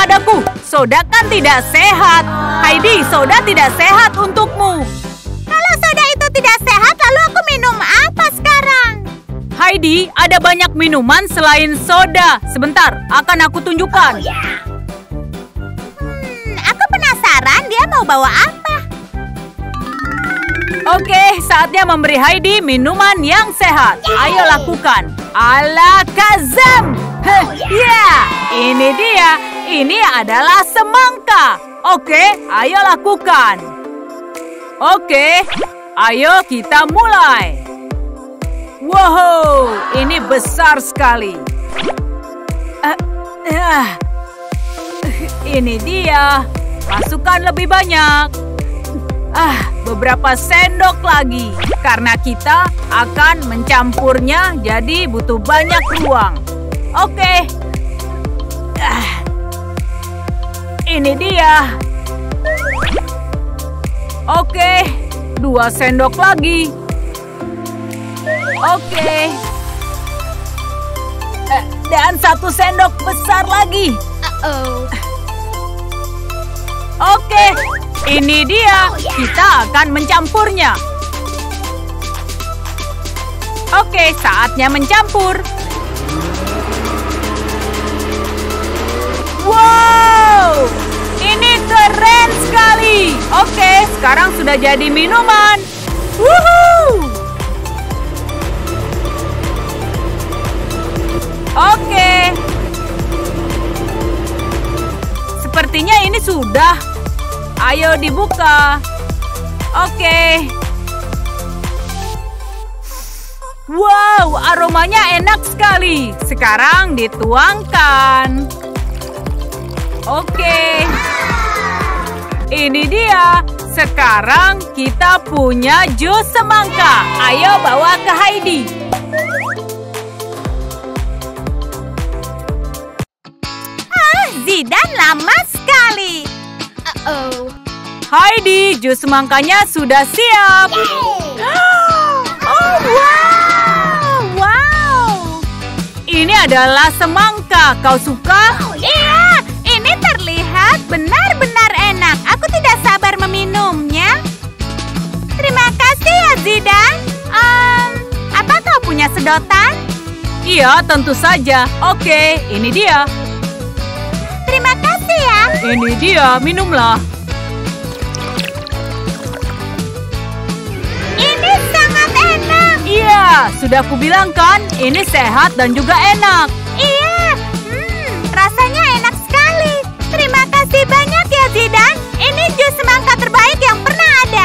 padaku. Soda kan tidak sehat. Heidi, soda tidak sehat untukmu. Kalau soda itu tidak sehat, lalu aku minum apa sekarang? Heidi, ada banyak minuman selain soda. Sebentar, akan aku tunjukkan. Aku penasaran dia mau bawa apa. Oke, saatnya memberi Heidi minuman yang sehat. Ayo lakukan. Alakazam. Ya, ini dia. Ini adalah semangka. Oke, ayo lakukan. Oke, ayo kita mulai. Wow, ini besar sekali. Ini dia. Masukkan lebih banyak. Beberapa sendok lagi. Karena kita akan mencampurnya, jadi butuh banyak ruang. Oke. Ini dia. Oke, 2 sendok lagi. Oke. Dan 1 sendok besar lagi. Oke, ini dia. Kita akan mencampurnya. Oke, saatnya mencampur. Wow, ini keren sekali. Oke, sekarang sudah jadi minuman. Woohoo! Oke. Sepertinya ini sudah. Ayo dibuka. Oke. Wow, aromanya enak sekali. Sekarang dituangkan. Oke. Ini dia. Sekarang kita punya jus semangka. Ayo bawa ke Heidi. Zidane lama sekali. Heidi, jus semangkanya sudah siap. Oh, wow. Ini adalah semangka. Kau suka? Iya, ini terlihat benar-benar enak. Aku tidak sabar meminumnya. Terima kasih ya, Zidane. Apa kau punya sedotan? Iya, tentu saja. Oke, ini dia. Terima kasih ya. Ini dia, minumlah. Ini sangat enak. Iya, sudah kubilang kan, ini sehat dan juga enak. Iya, rasanya enak sekali. Terima kasih banyak ya, Zidane. Ini jus semangka terbaik yang pernah ada.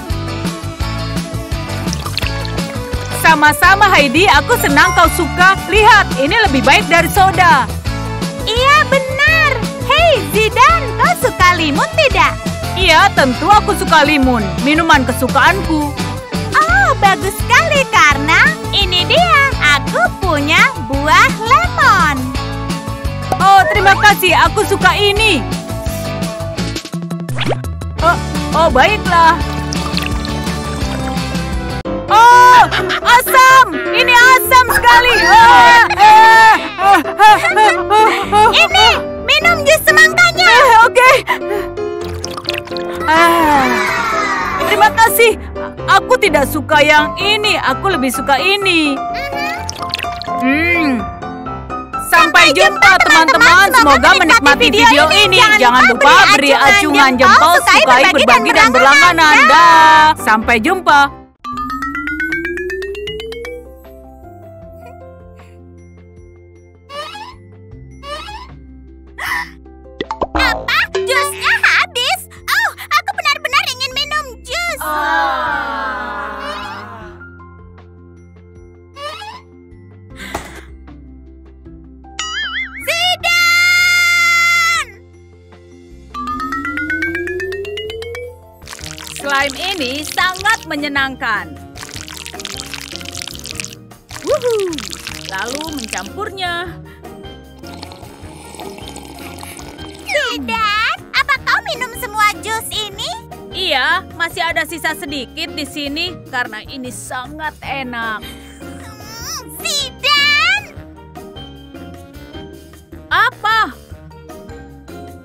Sama-sama Heidi, aku senang kau suka. Lihat, ini lebih baik dari soda. Iya, benar. Hei, Zidane, kau suka limun tidak? Iya, tentu aku suka limun. Minuman kesukaanku. Oh, bagus sekali karena ini dia. Aku punya buah lemon. Oh, terima kasih. Aku suka ini. Oh, baiklah. Oh, asam. Ini asam sekali. Ini, minum jus semangkanya. Oke. Terima kasih. Aku tidak suka yang ini. Aku lebih suka ini. Sampai jumpa teman-teman. Semoga menikmati video ini. Jangan lupa beri acungan jempol, sukai, berbagi, dan berlangganan. Dah. Sampai jumpa. Apa? Jusnya habis? Oh, aku benar-benar ingin minum jus. Zidane! Slime ini sangat menyenangkan. Wuhu. Lalu mencampurnya. Zidane, apa kau minum semua jus ini? Iya, masih ada sisa sedikit di sini karena ini sangat enak. Zidane! Apa?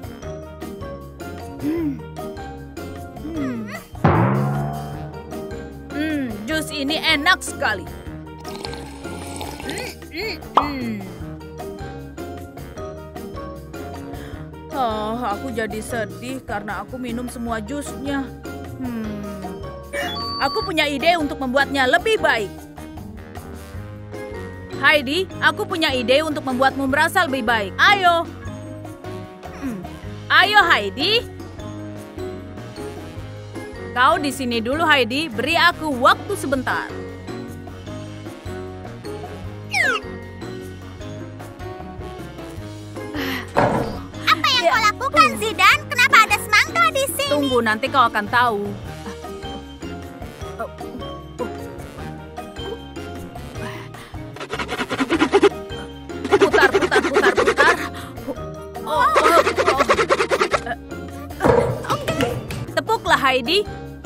Jus ini enak sekali. Oh, aku jadi sedih karena aku minum semua jusnya. Aku punya ide untuk membuatnya lebih baik. Heidi, aku punya ide untuk membuatmu merasa lebih baik. Ayo. Ayo, Heidi. Kau di sini dulu, Heidi. Beri aku waktu sebentar. Apa yang kau lakukan, Zidane? Kenapa ada semangka di sini? Tunggu, nanti kau akan tahu. Putar. Tepuklah, Heidi.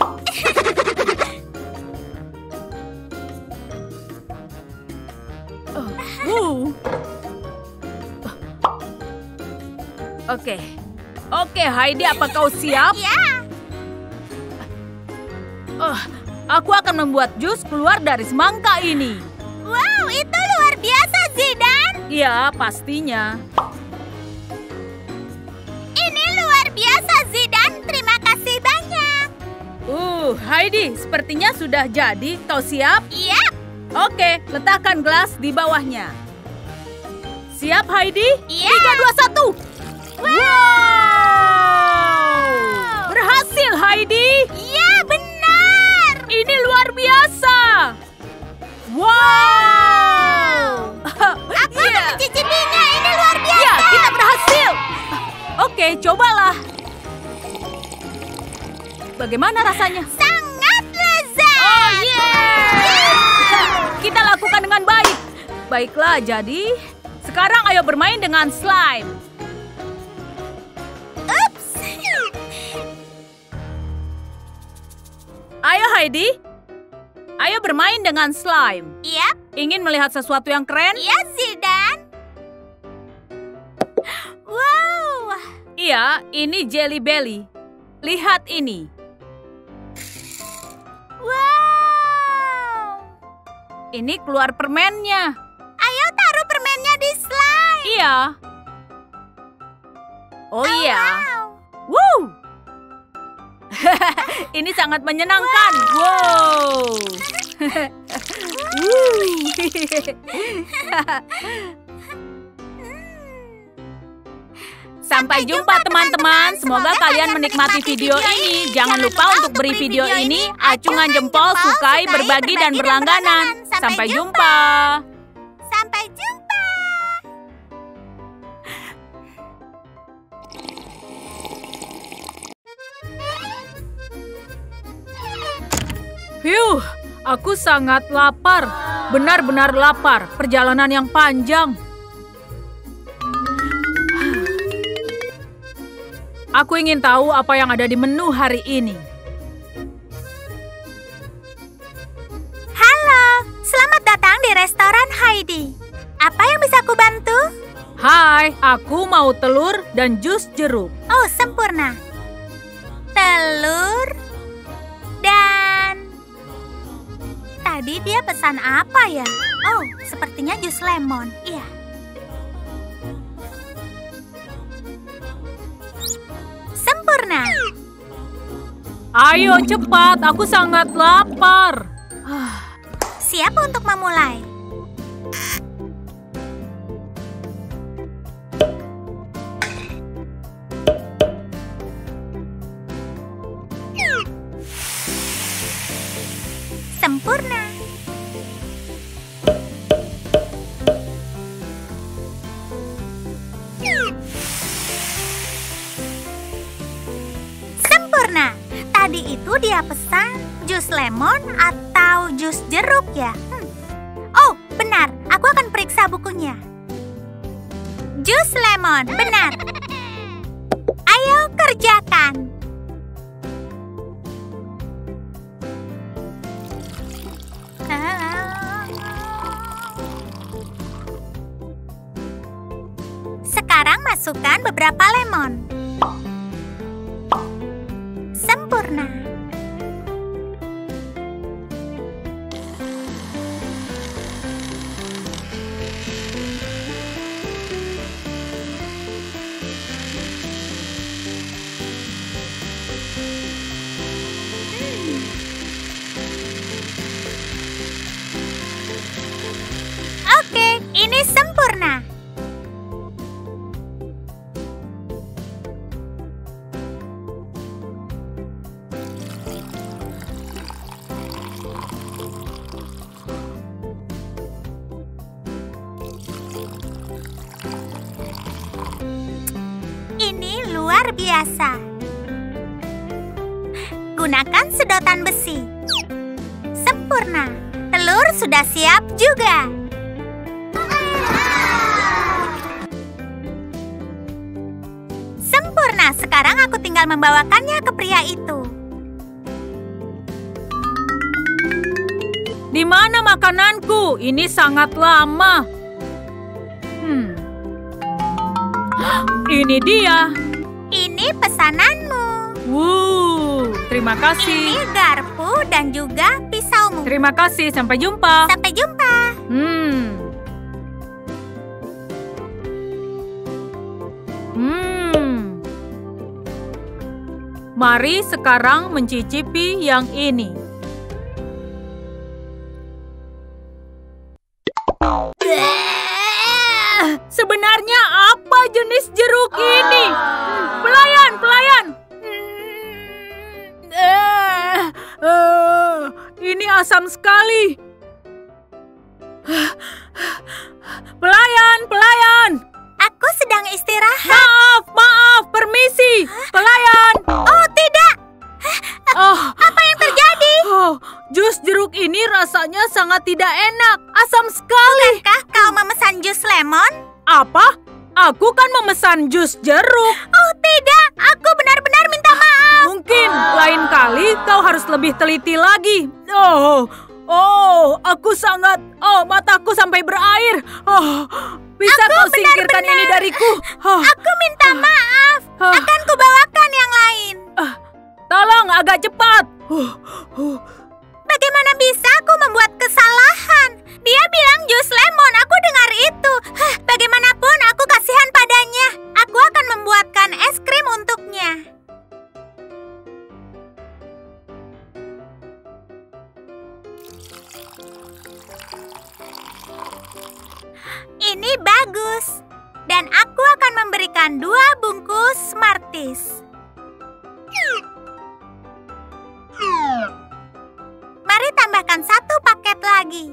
Oke, Heidi, apa kau siap? Ya. Aku akan membuat jus keluar dari semangka ini. Wow, itu luar biasa, Zidane. Iya, pastinya. Ini luar biasa, Zidane. Terima kasih banyak. Heidi, sepertinya sudah jadi. Kau siap? Iya. Oke, letakkan gelas di bawahnya. Siap, Heidi? Iya. 3, 2, 1. Wow! Berhasil, Heidi. Iya, benar. Ini luar biasa. Wow! Aku akan mencicipinya. Ini luar biasa. Ya, kita berhasil. Oke, cobalah. Bagaimana rasanya? Sangat lezat. Oh, kita lakukan dengan baik. Baiklah, jadi sekarang ayo bermain dengan slime. Ups. Ayo, Heidi. Ayo bermain dengan slime. Iya. Ingin melihat sesuatu yang keren? Iya, Zidane. Wow. Iya, ini Jelly Belly. Lihat ini. Wow. Ini keluar permennya. Ayo taruh permennya di slime. Iya. Oh iya. Wow. Woo! Ini sangat menyenangkan. Wow. Sampai jumpa teman-teman. Semoga kalian menikmati video ini. Jangan lupa untuk beri video ini acungan jempol, sukai, berbagi, dan berlangganan. Sampai jumpa. Sampai jumpa. Hyuh, aku sangat lapar. Benar-benar lapar. Perjalanan yang panjang. Aku ingin tahu apa yang ada di menu hari ini. Halo, selamat datang di restoran Heidi. Apa yang bisa aku bantu? Hai, aku mau telur dan jus jeruk. Oh, sempurna. Telur dan... Tadi dia pesan apa ya? Oh, sepertinya jus lemon. Iya. Sempurna. Ayo cepat, aku sangat lapar. Siap untuk memulai. Sempurna. Sempurna. Tadi itu dia pesan jus lemon atau jus jeruk ya? Oh, benar. Aku akan periksa bukunya. Jus lemon, benar. Ayo kerjakan. Sekarang masukkan beberapa lemon. sempurna. Oke, ini sempurna. Ini luar biasa. Gunakan sedotan besi. Sempurna. Telur sudah siap juga. Sempurna. Sekarang aku tinggal membawakannya ke pria itu. Di mana makananku? Ini sangat lama. Ini dia. Ini pesananmu. Terima kasih. Ini garpu dan juga pisaumu. Terima kasih. Sampai jumpa. Sampai jumpa. Mari sekarang mencicipi yang ini. Sebenarnya apa jenis jeruk ini? Pelayan, pelayan. Ini asam sekali. Pelayan, pelayan. Aku sedang istirahat. Maaf, maaf, permisi. Pelayan. Oh, tidak. Apa yang terjadi? Jus jeruk ini rasanya sangat tidak enak. Asam sekali. Bukankah kau memesan jus lemon? Apa? Aku kan memesan jus jeruk. Oh, tidak. Aku benar-benar minta maaf. Mungkin lain kali kau harus lebih teliti lagi. Mataku sampai berair. Bisa kau singkirkan ini dariku? Aku minta maaf. Akan kubawakan yang lain. Tolong agak cepat. Bagaimana bisa aku membuat kesalahan? Dia bilang jus lemon, aku dengar itu. Bagaimanapun aku kasihan padanya. Aku akan membuatkan es krim untuknya. Ini bagus. Dan aku akan memberikan 2 bungkus Smarties. Mari tambahkan 1 paket lagi.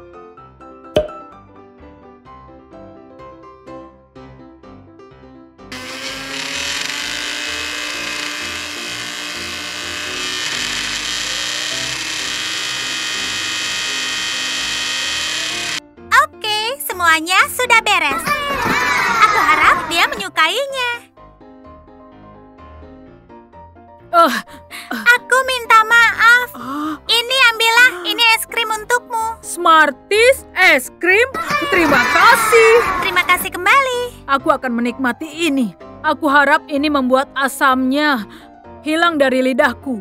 Oke, semuanya sudah beres. Aku harap dia menyukainya. Aku minta maaf. Ini ambillah, ini es krim untukmu. Smarties, es krim? Terima kasih. Terima kasih kembali. Aku akan menikmati ini. Aku harap ini membuat asamnya hilang dari lidahku.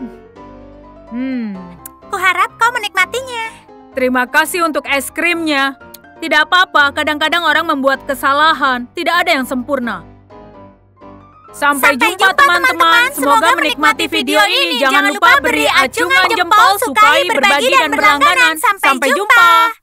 Kuharap kau menikmatinya. Terima kasih untuk es krimnya. Tidak apa-apa, kadang-kadang orang membuat kesalahan. Tidak ada yang sempurna. Sampai jumpa teman-teman. Semoga menikmati video ini. Jangan lupa beri acungan jempol, sukai, berbagi, dan berlangganan. Sampai jumpa.